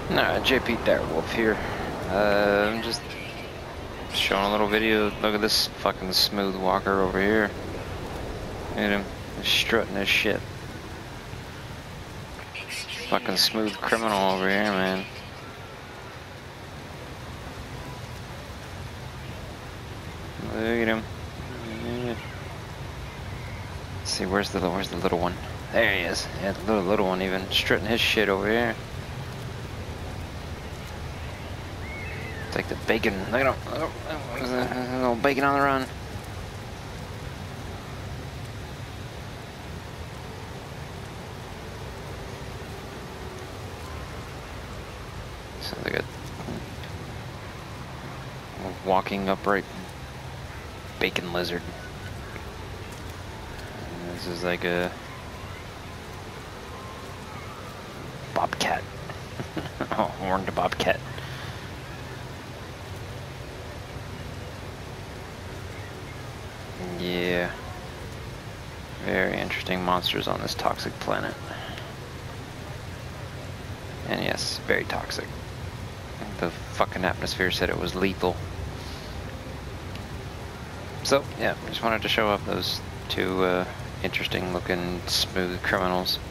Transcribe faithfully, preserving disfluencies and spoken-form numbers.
Nah, J P Direwolf here. Uh, I'm just showing a little video. Look at this fucking smooth walker over here. Look at him. He's strutting his shit. Fucking smooth criminal over here, man. Look at him. Let's see, where's the where's the little one? There he is. Yeah, the little little one even strutting his shit over here. It's like the bacon. Look at him. Look at him. There's a little bacon on the run. Sounds like a walking upright bacon lizard. And this is like a bobcat. Oh, horned bobcat. Yeah. Very interesting monsters on this toxic planet. And yes, very toxic. The fucking atmosphere said it was lethal. So, yeah, just wanted to show off those two uh, interesting looking smooth criminals.